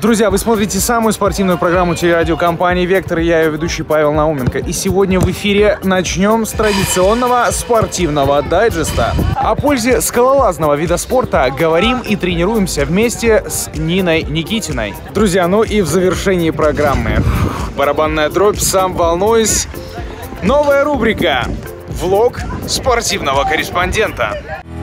Друзья, вы смотрите самую спортивную программу телерадиокомпании «Вектор». Я ее ведущий Павел Науменко. И сегодня в эфире начнем с традиционного спортивного дайджеста. О пользе скалолазного вида спорта говорим и тренируемся вместе с Ниной Никитиной. Друзья, ну и в завершении программы барабанная дробь, сам волнуюсь. Новая рубрика «Влог спортивного корреспондента».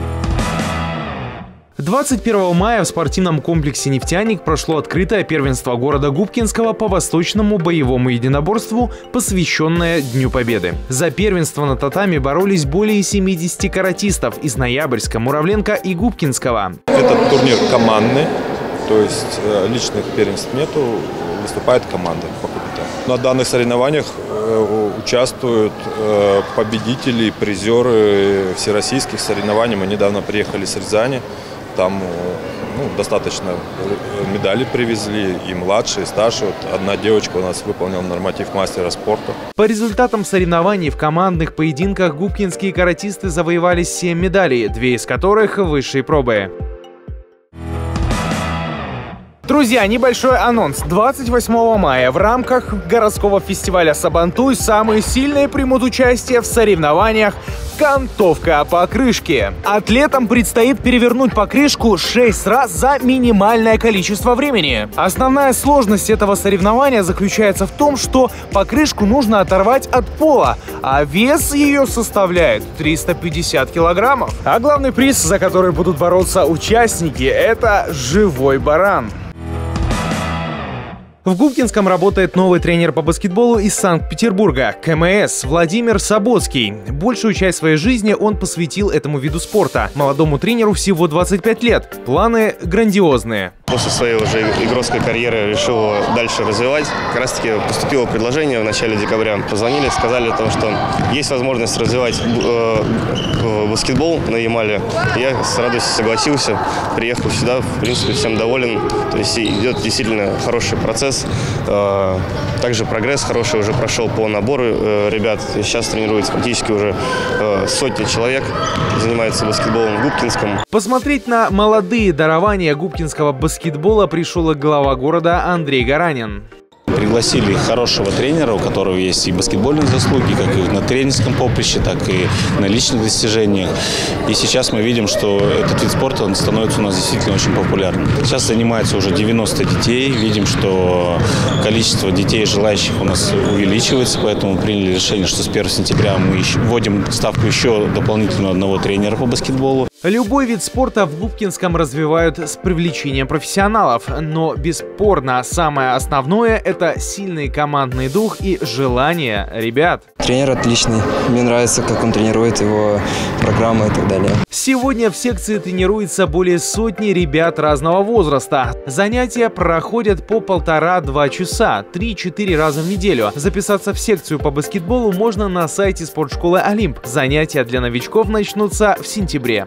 21 мая в спортивном комплексе «Нефтяник» прошло открытое первенство города Губкинского по восточному боевому единоборству, посвященное Дню Победы. За первенство на татами боролись более 70 каратистов из Ноябрьска, Муравленко и Губкинского. Этот турнир командный, то есть личных первенств нету, выступают команды по кубкам. На данных соревнованиях участвуют победители, призеры всероссийских соревнований. Мы недавно приехали с Рязани. Там достаточно медалей привезли, и младшие, и старшие. Вот одна девочка у нас выполнила норматив мастера спорта. По результатам соревнований в командных поединках губкинские каратисты завоевали 7 медалей, 2 из которых высшие пробы. Друзья, небольшой анонс. 28 мая в рамках городского фестиваля «Сабантуй» самые сильные примут участие в соревнованиях «Кантовка покрышки». Атлетам предстоит перевернуть покрышку 6 раз за минимальное количество времени. Основная сложность этого соревнования заключается в том, что покрышку нужно оторвать от пола, а вес ее составляет 350 килограммов. А главный приз, за который будут бороться участники, это живой баран. В Губкинском работает новый тренер по баскетболу из Санкт-Петербурга, КМС, Владимир Саботский. Большую часть своей жизни он посвятил этому виду спорта. Молодому тренеру всего 25 лет. Планы грандиозные. После своей уже игровой карьеры решил дальше развивать. Как раз таки поступило предложение в начале декабря. Позвонили, сказали, что есть возможность развивать баскетбол на Ямале. Я с радостью согласился, приехал сюда, в принципе, всем доволен. То есть идет действительно хороший процесс. Также прогресс хороший уже прошел по набору ребят. Сейчас тренируется практически уже сотни человек, занимается баскетболом в Губкинском. Посмотреть на молодые дарования губкинского баскетбола пришел и глава города Андрей Гаранин. Пригласили хорошего тренера, у которого есть и баскетбольные заслуги, как и на тренерском поприще, так и на личных достижениях. И сейчас мы видим, что этот вид спорта он становится у нас действительно очень популярным. Сейчас занимается уже 90 детей. Видим, что количество детей, желающих у нас увеличивается, поэтому приняли решение, что с 1 сентября мы вводим ставку еще дополнительно одного тренера по баскетболу. Любой вид спорта в Губкинском развивают с привлечением профессионалов, но бесспорно самое основное – это сильный командный дух и желание ребят. Тренер отличный, мне нравится, как он тренирует, его программы и так далее. Сегодня в секции тренируется более сотни ребят разного возраста. Занятия проходят по 1,5-2 часа, 3-4 раза в неделю. Записаться в секцию по баскетболу можно на сайте спортшколы «Олимп». Занятия для новичков начнутся в сентябре.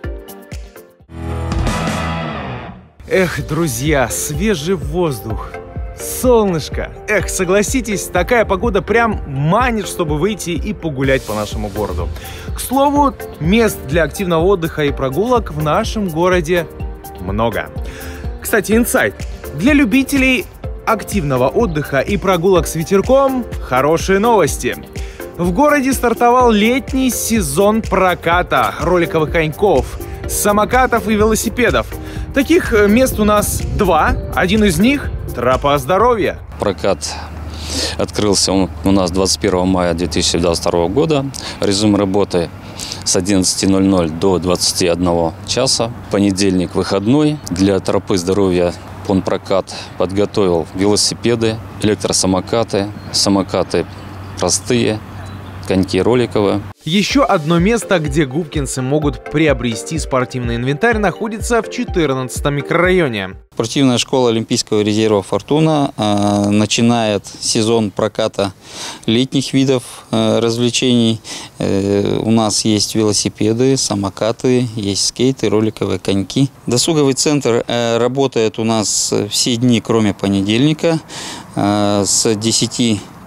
Эх, друзья, свежий воздух, солнышко. Эх, согласитесь, такая погода прям манит, чтобы выйти и погулять по нашему городу. К слову, мест для активного отдыха и прогулок в нашем городе много. Кстати, инсайт. Для любителей активного отдыха и прогулок с ветерком хорошие новости. В городе стартовал летний сезон проката роликовых коньков, самокатов и велосипедов. Таких мест у нас 2. Один из них – Тропа здоровья. Прокат открылся у нас 21 мая 2022 года. Режим работы с 11:00 до 21 часа. Понедельник выходной. Для Тропы здоровья Понпрокат подготовил велосипеды, электросамокаты, самокаты простые, коньки роликовые. Еще одно место, где губкинцы могут приобрести спортивный инвентарь, находится в 14-м микрорайоне. Спортивная школа Олимпийского резерва «Фортуна» начинает сезон проката летних видов развлечений. У нас есть велосипеды, самокаты, есть скейты, роликовые коньки. Досуговый центр работает у нас все дни, кроме понедельника, с 10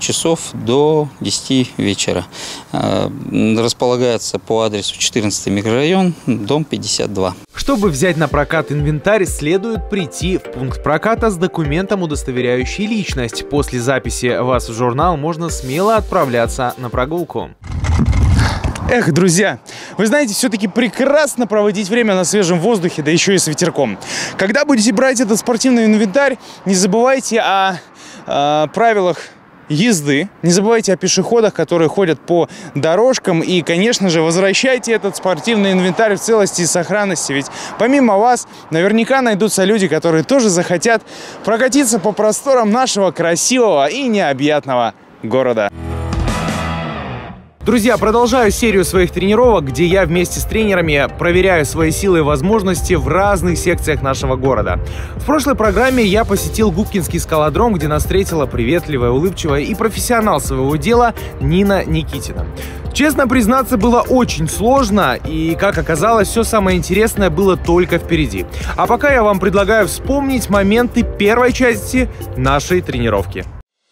часов до 10 вечера. Располагается по адресу 14 микрорайон, дом 52. Чтобы взять на прокат инвентарь, следует прийти в пункт проката с документом, удостоверяющий личность. После записи вас в журнал можно смело отправляться на прогулку. Эх, друзья, вы знаете, все-таки прекрасно проводить время на свежем воздухе, да еще и с ветерком. Когда будете брать этот спортивный инвентарь, не забывайте о правилах езды, не забывайте о пешеходах, которые ходят по дорожкам, и, конечно же, возвращайте этот спортивный инвентарь в целости и сохранности, ведь помимо вас наверняка найдутся люди, которые тоже захотят прокатиться по просторам нашего красивого и необъятного города. Друзья, продолжаю серию своих тренировок, где я вместе с тренерами проверяю свои силы и возможности в разных секциях нашего города. В прошлой программе я посетил Губкинский скалодром, где нас встретила приветливая, улыбчивая и профессионал своего дела Нина Никитина. Честно признаться, было очень сложно, и, как оказалось, все самое интересное было только впереди. А пока я вам предлагаю вспомнить моменты первой части нашей тренировки.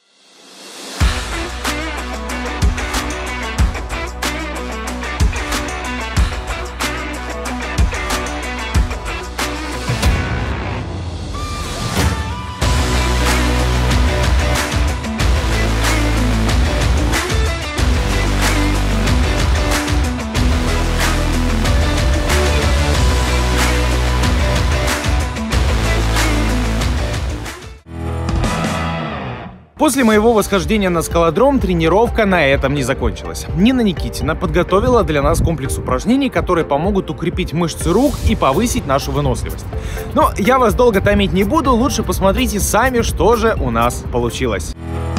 После моего восхождения на скалодром тренировка на этом не закончилась. Нина Никитина подготовила для нас комплекс упражнений, которые помогут укрепить мышцы рук и повысить нашу выносливость. Но я вас долго томить не буду, лучше посмотрите сами, что же у нас получилось.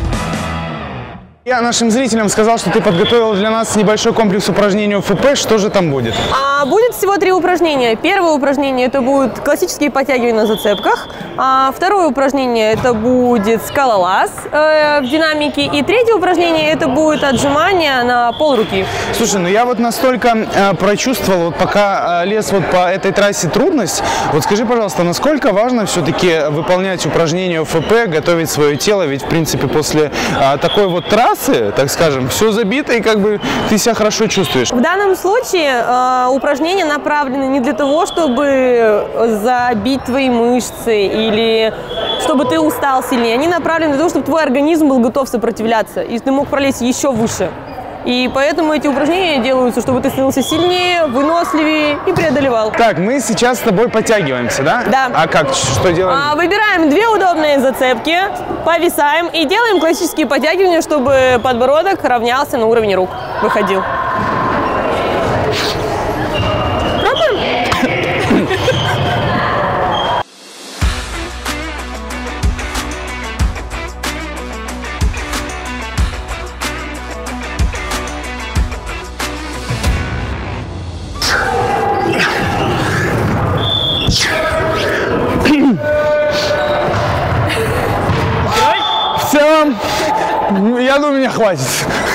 Я нашим зрителям сказал, что ты подготовил для нас небольшой комплекс упражнений ФП. Что же там будет? Будет всего 3 упражнения. Первое упражнение – это будут классические подтягивания на зацепках. Второе упражнение – это будет скалолаз в динамике. И третье упражнение – это будет отжимание на полруки. Слушай, ну я вот настолько прочувствовал, вот пока лез вот по этой трассе трудность. Вот скажи, пожалуйста, насколько важно все-таки выполнять упражнения ФП, готовить свое тело? Ведь, в принципе, после такой вот трассы, так скажем, все забито, и как бы ты себя хорошо чувствуешь. В данном случае упражнения направлены не для того, чтобы забить твои мышцы или чтобы ты устал сильнее. Они направлены для того, чтобы твой организм был готов сопротивляться, и ты мог пролезть еще выше. И поэтому эти упражнения делаются, чтобы ты становился сильнее, выносливее и преодолевал. Так, мы сейчас с тобой подтягиваемся, да? Да. А как? Что делаем? Выбираем 2 удобные зацепки, повисаем и делаем классические подтягивания, чтобы подбородок равнялся на уровне рук. Выходил. Пробуем? В целом, я думаю, меня хватит.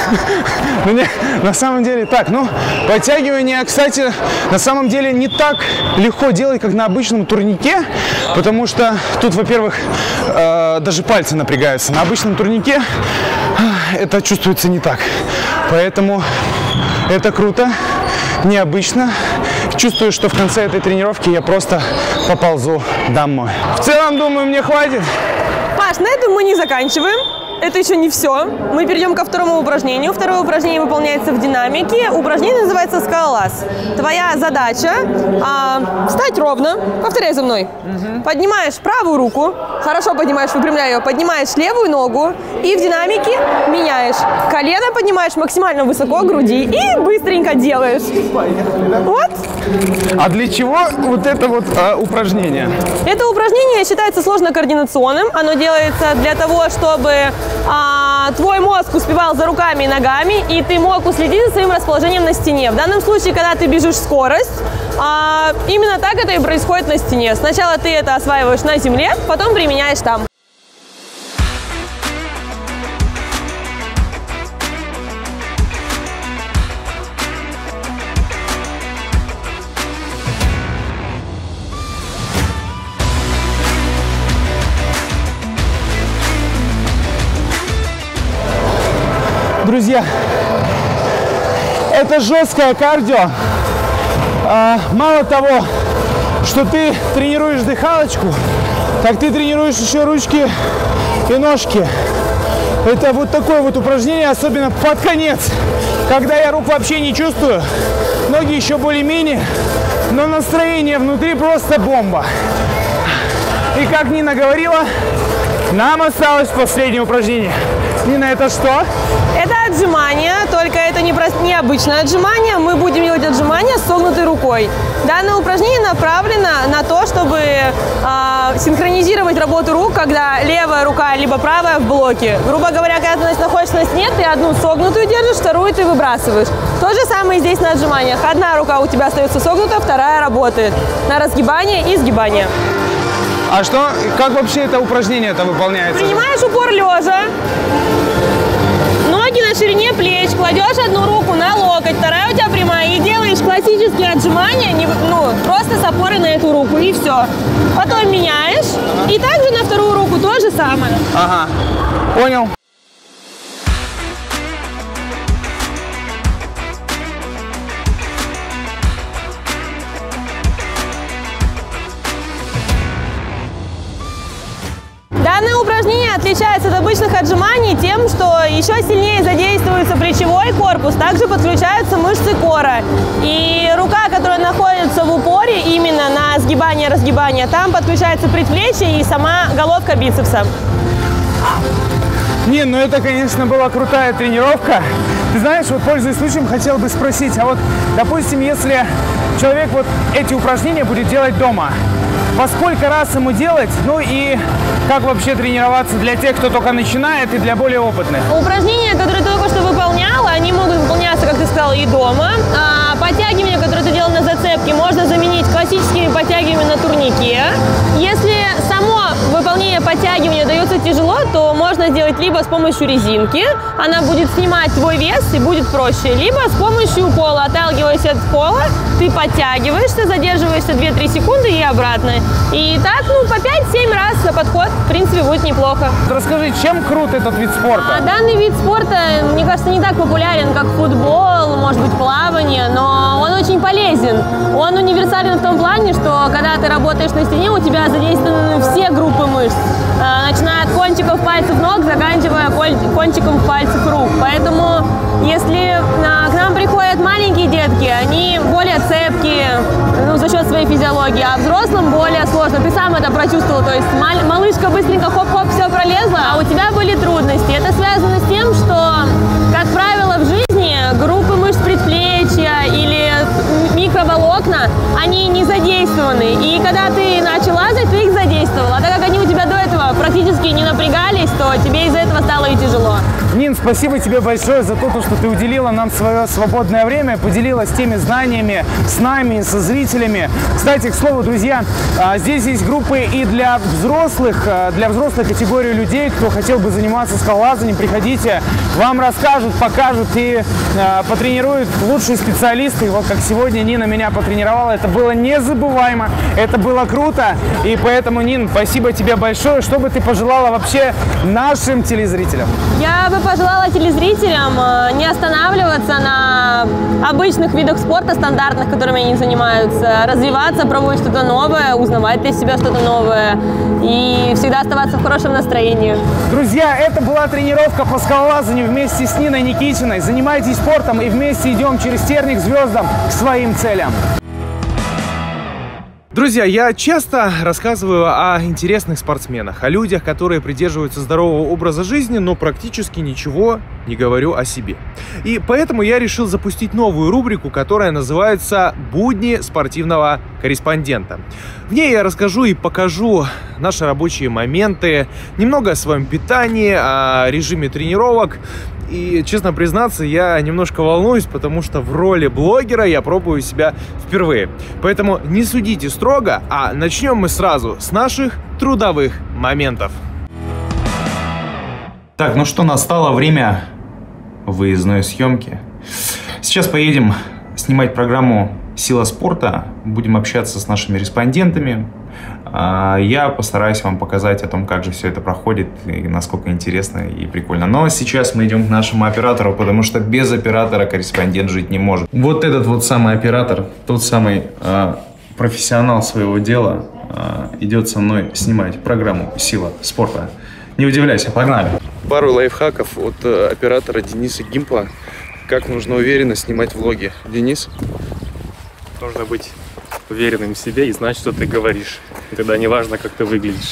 На самом деле так, ну, подтягивания, кстати, на самом деле не так легко делать, как на обычном турнике, потому что тут, во-первых, даже пальцы напрягаются. На обычном турнике это чувствуется не так. Поэтому это круто, необычно. Чувствую, что в конце этой тренировки я просто поползу домой. В целом, думаю, мне хватит. Паш, на этом мы не заканчиваем. Это еще не все. Мы перейдем ко второму упражнению. Второе упражнение выполняется в динамике. Упражнение называется скалолаз. Твоя задача встать ровно. Повторяй за мной. Поднимаешь правую руку. Хорошо поднимаешь, выпрямляй ее. Поднимаешь левую ногу. И в динамике меняешь. Колено поднимаешь максимально высоко груди. И быстренько делаешь. Вот. А для чего вот это вот упражнение? Это упражнение считается сложно-координационным. Оно делается для того, чтобы твой мозг успевал за руками и ногами, и ты мог уследить за своим расположением на стене. В данном случае, когда ты бежишь скорость, именно так это и происходит на стене. Сначала ты это осваиваешь на земле, потом применяешь там. Друзья, это жесткое кардио. Мало того, что ты тренируешь дыхалочку, так ты тренируешь еще ручки и ножки. Это вот такое вот упражнение, особенно под конец, когда я рук вообще не чувствую, ноги еще более-менее, но настроение внутри просто бомба. И как Нина говорила, нам осталось последнее упражнение. Нина, это что? Это отжимание, только это не обычное отжимание. Мы будем делать отжимание с согнутой рукой. Данное упражнение направлено на то, чтобы синхронизировать работу рук, когда левая рука либо правая в блоке. Грубо говоря, когда ты находишься на стене, ты одну согнутую держишь, вторую ты выбрасываешь. То же самое здесь на отжиманиях. Одна рука у тебя остается согнута, вторая работает на разгибание и сгибание. А что, как вообще это упражнение-то выполняется? Принимаешь упор лежа, ноги на ширине плеч, кладешь одну руку на локоть, вторая у тебя прямая, и делаешь классические отжимания, просто с опорой на эту руку, и все. Потом меняешь, и также на вторую руку то же самое. Ага, понял. Данное упражнение отличается от обычных отжиманий тем, что еще сильнее задействуется плечевой корпус, также подключаются мышцы кора. И рука, которая находится в упоре именно на сгибание-разгибание, там подключается предплечье и сама головка бицепса. Нин, ну это, конечно, была крутая тренировка. Ты знаешь, вот, пользуясь случаем, хотел бы спросить, а вот, допустим, если человек вот эти упражнения будет делать дома, во сколько раз ему делать, ну и как вообще тренироваться для тех, кто только начинает, и для более опытных? Упражнения, которые ты только что выполняла, они могут выполняться, как ты сказала, и дома. А подтягивания, которые ты делал на зацепке, можно заменить классическими подтягиваниями на турнике. Если само выполнение подтягивания дается тяжело, то можно сделать либо с помощью резинки, она будет снимать твой вес и будет проще, либо с помощью пола, отталкиваясь от пола, ты подтягиваешься, задерживаешься 2-3 секунды и обратно. И так, по 5-7 раз за подход, в принципе, будет неплохо. Расскажи, чем крут этот вид спорта? Данный вид спорта, мне кажется, не так популярен, как футбол, может быть, плавание, но он очень полезен. Он универсален в том плане, что когда ты работаешь на стене, у тебя задействованы все группы мышц, начиная от кончиков пальцев ног, заканчивая кончиком пальцев рук. Поэтому, если к нам приходят маленькие детки, они более цепкие, за счет своей физиологии, а взрослым более сложно. Ты сам это прочувствовал, то есть малышка быстренько хоп-хоп, все пролезла, а у тебя были трудности. Это связано с тем, что, как правило, в жизни группы мышц предплечья или микроволокна, они не задействованы. И когда ты начал лазать, ты их задействовал. А так как они у тебя до этого практически не напрягались, то тебе из-за этого стало и тяжело. Нин, спасибо тебе большое за то, что ты уделила нам свое свободное время, поделилась теми знаниями с нами, со зрителями. Кстати, к слову, друзья, здесь есть группы и для взрослой категории людей, кто хотел бы заниматься скалолазанием. Приходите, вам расскажут, покажут и потренируют лучшие специалисты. Вот как сегодня Нина меня потренировала, это было незабываемо, это было круто. И поэтому, Нин, спасибо тебе большое. Что бы ты пожелала вообще нашим телезрителям? Я бы пожелала телезрителям не останавливаться на обычных видах спорта, стандартных, которыми они занимаются, развиваться, пробовать что-то новое, узнавать для себя что-то новое и всегда оставаться в хорошем настроении. Друзья, это была тренировка по скалолазанию вместе с Ниной Никитиной. Занимайтесь спортом и вместе идем через терник к звездам, к своим целям. Друзья, я часто рассказываю о интересных спортсменах, о людях, которые придерживаются здорового образа жизни, но практически ничего не говорю о себе. И поэтому я решил запустить новую рубрику, которая называется «Будни спортивного корреспондента». В ней я расскажу и покажу наши рабочие моменты, немного о своем питании, о режиме тренировок. И, честно признаться, я немножко волнуюсь, потому что в роли блогера я пробую себя впервые. Поэтому не судите строго, а начнем мы сразу с наших трудовых моментов. Так, ну что, настало время выездной съемки. Сейчас поедем снимать программу «Сила спорта». Будем общаться с нашими респондентами. Я постараюсь вам показать о том, как же все это проходит и насколько интересно и прикольно. Но сейчас мы идем к нашему оператору, потому что без оператора корреспондент жить не может. Вот этот вот самый оператор, тот самый профессионал своего дела, идет со мной снимать программу «Сила спорта». Не удивляйся, погнали! Пару лайфхаков от оператора Дениса Гимпла. Как нужно уверенно снимать влоги. Денис? Нужно быть уверенным в себе и знать, что ты говоришь. И тогда не важно, как ты выглядишь.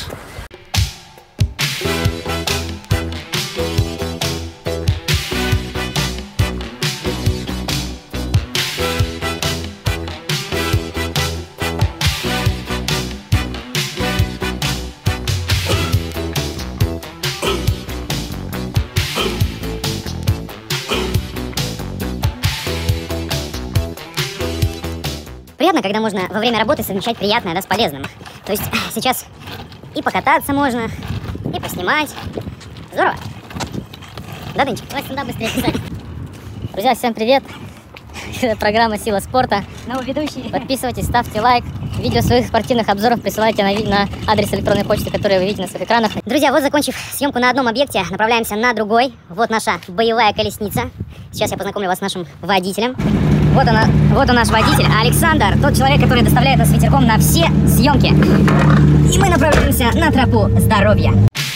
Приятно, когда можно во время работы совмещать приятное, с полезным. То есть сейчас и покататься можно, и поснимать. Здорово. Да, Дынчик? Давай стендап быстрее писать. Друзья, всем привет. Программа «Сила спорта». Новый ведущий. Подписывайтесь, ставьте лайк. Видео своих спортивных обзоров присылайте на адрес электронной почты, который вы видите на своих экранах. Друзья, вот закончив съемку на одном объекте, направляемся на другой. Вот наша боевая колесница. Сейчас я познакомлю вас с нашим водителем. Вот он наш водитель, Александр, тот человек, который доставляет нас ветерком на все съемки. И мы направляемся на тропу здоровья.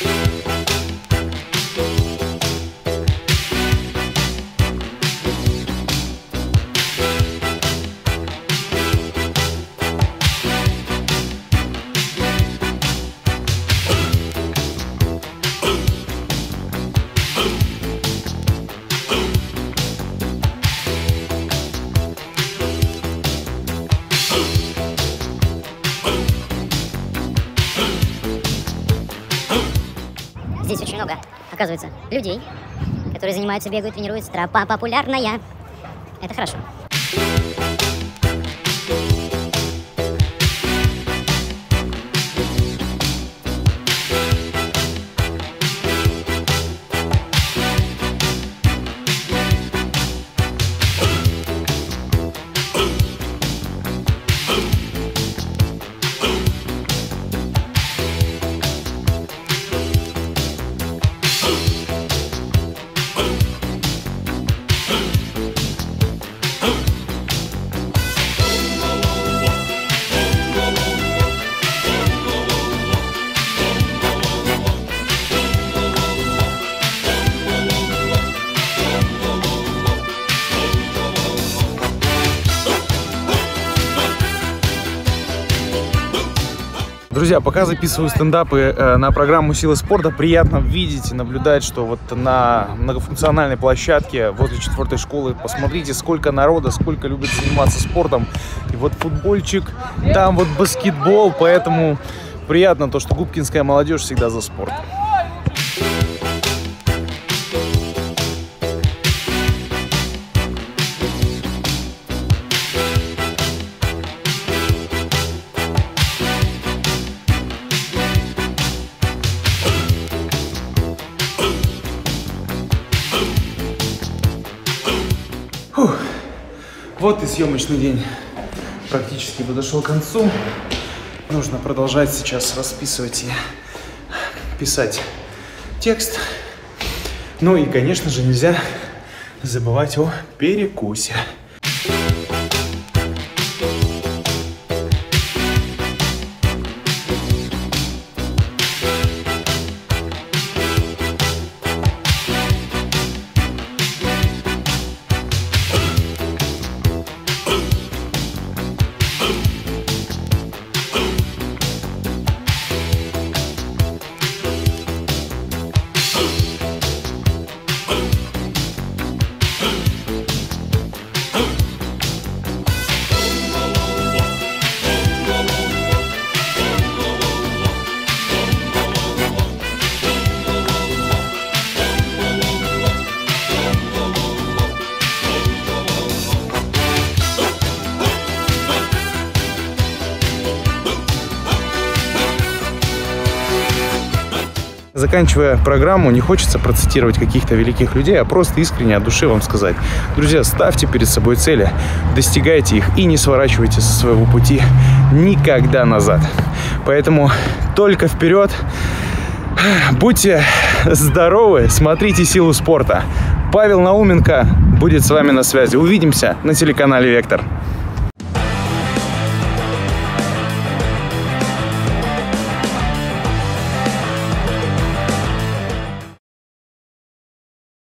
Здесь очень много, оказывается, людей, которые занимаются, бегают, тренируются. Тропа популярная. Это хорошо. Друзья, пока записываю стендапы на программу «Сила спорта», приятно видеть и наблюдать, что вот на многофункциональной площадке возле 4-й школы, посмотрите, сколько народа, сколько любят заниматься спортом. И вот футбольчик, там вот баскетбол, поэтому приятно то, что губкинская молодежь всегда за спорт. Вот и съемочный день практически подошел к концу. Нужно продолжать сейчас расписывать и писать текст. Ну и, конечно же, нельзя забывать о перекусе. Заканчивая программу, не хочется процитировать каких-то великих людей, а просто искренне от души вам сказать. Друзья, ставьте перед собой цели, достигайте их и не сворачивайте со своего пути никогда назад. Поэтому только вперед. Будьте здоровы, смотрите «Силу спорта». Павел Науменко будет с вами на связи. Увидимся на телеканале «Вектор».